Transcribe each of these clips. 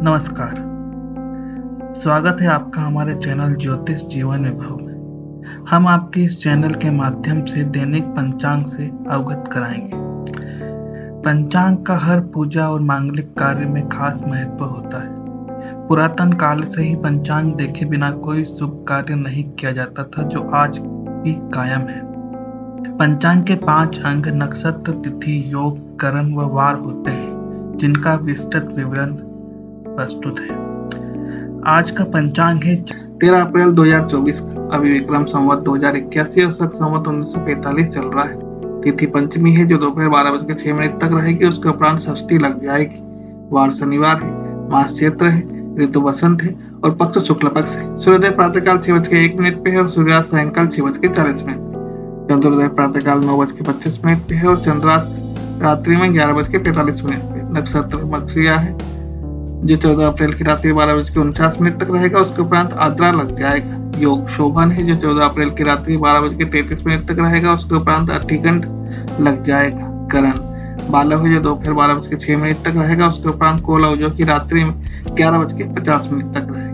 नमस्कार। स्वागत है आपका हमारे चैनल ज्योतिष जीवन विभव में। हम आपके इस चैनल के माध्यम से दैनिक पंचांग से अवगत कराएंगे। पंचांग का हर पूजा और मांगलिक कार्य में खास महत्व होता है। पुरातन काल से ही पंचांग देखे बिना कोई शुभ कार्य नहीं किया जाता था, जो आज भी कायम है। पंचांग के 5 अंग नक्षत्र, तिथि, योग, करण व वार होते हैं, जिनका विस्तृत विवरण प्रस्तुत है। आज का पंचांग है 13 अप्रैल 2024 का। अभी विक्रम संवत 2081 और शक संवत 1945 चल रहा है। तिथि पंचमी है, जो दोपहर 12:06 तक रहेगी। उसके उपरांत षष्ठी लग जाएगी। वार शनिवार है। मास क्षेत्र है। ऋतु वसंत है और पक्ष शुक्ल पक्ष है। सूर्योदय प्रातःकाल 6:01 पे है और सूर्यास्त सायंकाल 6:40 पे। चंद्रोदय प्रातःकाल 9:25 पे है और चंद्रास्त रात्रि में 11:45 पे। नक्षत्र मत्स्या है, जो 14 अप्रैल की रात्रि 12:49 तक रहेगा। उसके उपरांत आद्रा लग जाएगा। योग शोभन है, जो 14 अप्रैल की रात्रि 12:33 तक रहेगा। उसके उपरांत अठिगंड लग जाएगा। करण बालव है, जो दोपहर 12:06 तक रहेगा। उसके उपरांत कोलव, जो की रात्रि में 11:50 तक रहेगा।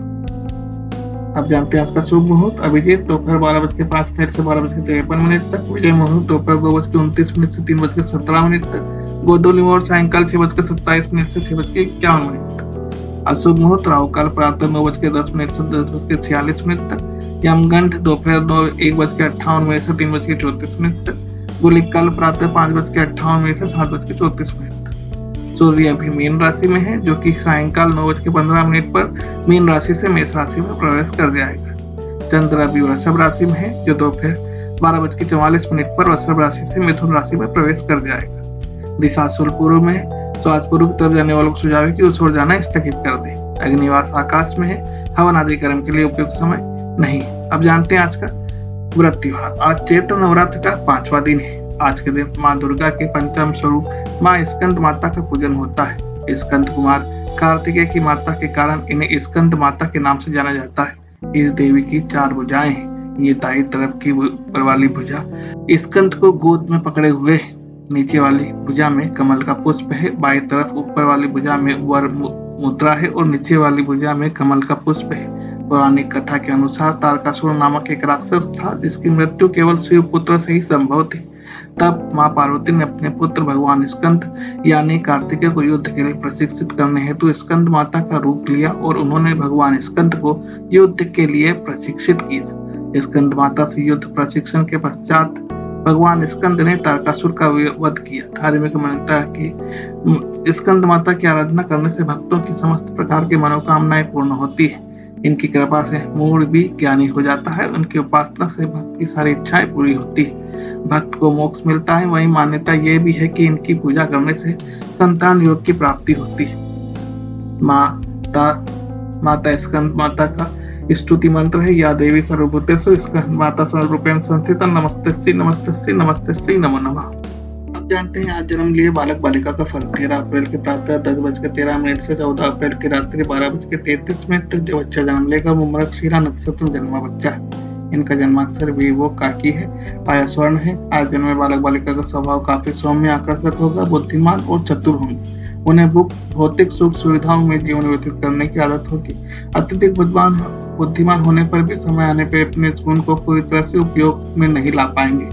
अब जानते हैं आज का शुभ मुहूर्त। अभिजीत दोपहर 12:05 से 12:53 तक। विजय मुहूर्त दोपहर 2:29 से 3:17 तक। गोधूली मुहूर्त सायंकाल 6:27 से 6:51 तक। अशुभ मुहूर्त राहु काल प्रातः 9:10 से 10:46 तक। यमगंठ दोपहर 1:58 से 3:34 तक। गुलिक काल प्रातः 5:58 से 7:34 तक। सूर्य अभी मीन राशि में है, जो कि सायंकाल 9:15 पर मीन राशि से मेष राशि में प्रवेश कर जाएगा। चंद्र अभी वृषभ राशि में है, जो दोपहर 12:44 पर वृषभ राशि से मिथुन राशि में प्रवेश कर जाएगा। दिशा सूर्य पूर्व में है। स्वास्थ्य पूर्व की तरफ जाने वालों को सुझाव है कि उस ओर जाना स्थगित कर दे। अग्निवास आकाश में है। हवन आदि कर्म के लिए उपयुक्त समय नहीं है। अब जानते हैं आज का व्रत त्योहार। आज चैत्र नवरात्र का 5वां दिन है। आज के दिन माँ दुर्गा के पंचम स्वरूप माँ स्कंद माता का पूजन होता है। स्कंद कुमार कार्तिकेय की माता के कारण इन्हें स्कंद माता के नाम से जाना जाता है। इस देवी की 4 भुजाएं हैं। ये दाई तरफ की ऊपर वाली भुजा स्कंद को गोद में पकड़े हुए है। नीचे वाली भुजा में कमल का पुष्प है। बाई तरफ ऊपर वाली भुजा में वर मुद्रा है और नीचे वाली भुजा में कमल का पुष्प है। पौराणिक कथा के अनुसार तारकासुर नामक एक राक्षस था, जिसकी मृत्यु केवल शिव पुत्र से ही संभव थी। तब माँ पार्वती ने अपने पुत्र भगवान स्कंद यानी कार्तिकेय को युद्ध के लिए प्रशिक्षित करने हेतु स्कंद माता का रूप लिया और उन्होंने भगवान स्कंद को युद्ध के लिए प्रशिक्षित किया। स्कंद माता से युद्ध प्रशिक्षण के पश्चात भगवान स्कंद ने तारकासुर का वध किया। धार्मिक मान्यता है कि स्कंद माता की आराधना करने से भक्तों की समस्त प्रकार की मनोकामनाएं पूर्ण होती है। इनकी कृपा से मूड भी ज्ञानी हो जाता है। उनकी उपासना से भक्त की सारी इच्छाएं पूरी होती है। भक्त को मोक्ष मिलता है। वही मान्यता यह भी है कि इनकी पूजा करने से संतान योग की प्राप्ति होती है। माता स्कंद माता का स्तुति मंत्र है, या देवी सर्वभूतेषु स्कंद माता सर्वरूपेण संस्थिता नमस्तस्यै नमस्तस्यै नमस्तस्यै नमो नमः। अब जानते हैं आज जन्म लिए बालक बालिका का फल। 13 अप्रैल के प्रातः 10:13 से 14 अप्रैल की रात्रि 12:33 तक जो बच्चा जन्म लेगा वो मृगशिरा नक्षत्र में जन्मा बच्चा। इनका जन्माक्षर वीवो काकी है। पाया स्वर्ण है। आज जन्मे बालक बालिका का स्वभाव काफी सौम्य आकर्षक होगा। बुद्धिमान और चतुर होंगे। उन्हें भौतिक सुख सुविधाओं में जीवन व्यतीत करने की आदत होगी। अत्यधिक बुद्धिमान होने पर भी समय आने पर अपने गुण को पूरी तरह से उपयोग में नहीं ला पाएंगे।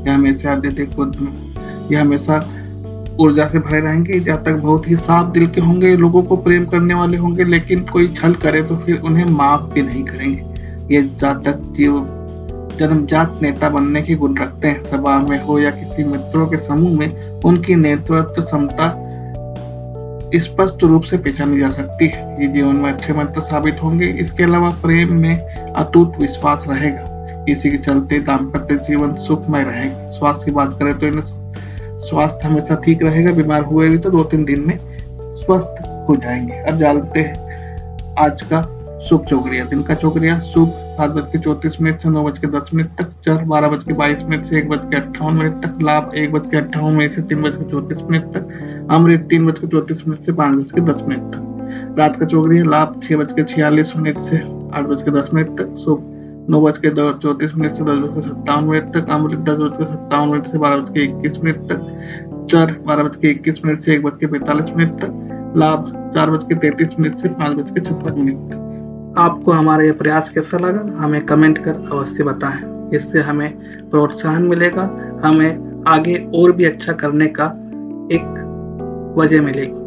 यह हमेशा ऊर्जा से भरे रहेंगे। जब तक बहुत ही साफ दिल के होंगे, लोगों को प्रेम करने वाले होंगे, लेकिन कोई छल करे तो फिर उन्हें माफ भी नहीं करेंगे। ये जातक जन्मजात नेता बनने के गुण रखते हैं। सभा में हो या किसी मित्रों के समूह में उनकी नेतृत्व क्षमता स्पष्ट रूप से पहचानी जा सकती है। ये जीवन में अच्छे मित्र साबित होंगे। इसके अलावा प्रेम में अटूट विश्वास रहेगा। इसी के चलते दाम्पत्य जीवन सुखमय रहेगा। स्वास्थ्य की बात करें तो इन्हें स्वास्थ्य हमेशा ठीक रहेगा। बीमार हुए भी तो 2-3 दिन में स्वस्थ हो जाएंगे। अब जानते हैं आज का शुभ चौकड़िया। दिन का चौकड़िया शुभ 7:34 से 9:10 तक। चर 12:22 से 1:58 तक। लाभ 1:58 से 3:34 तक। अमृत 3:34 से 5:10 तक। रात का चौकड़िया लाभ 6:46 से 8:10 तक। शुभ 9:34 से 10:57 तक। अमृत 10:57 से 12:21 तक। चर 12:21 से 1:45 तक। लाभ 4:33 से 5:56। आपको हमारा ये प्रयास कैसा लगा हमें कमेंट कर अवश्य बताएं। इससे हमें प्रोत्साहन मिलेगा, हमें आगे और भी अच्छा करने का एक वजह मिलेगी।